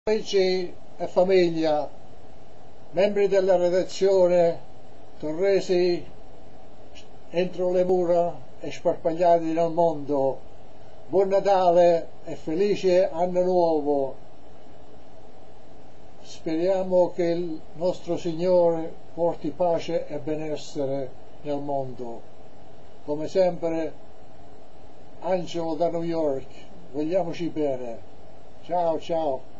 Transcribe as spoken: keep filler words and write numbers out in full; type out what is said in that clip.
Amici e famiglia, membri della redazione, torresi entro le mura e sparpagliati nel mondo, buon Natale e felice anno nuovo. Speriamo che il nostro Signore porti pace e benessere nel mondo. Come sempre, Angelo da New York, vogliamoci bene. Ciao ciao.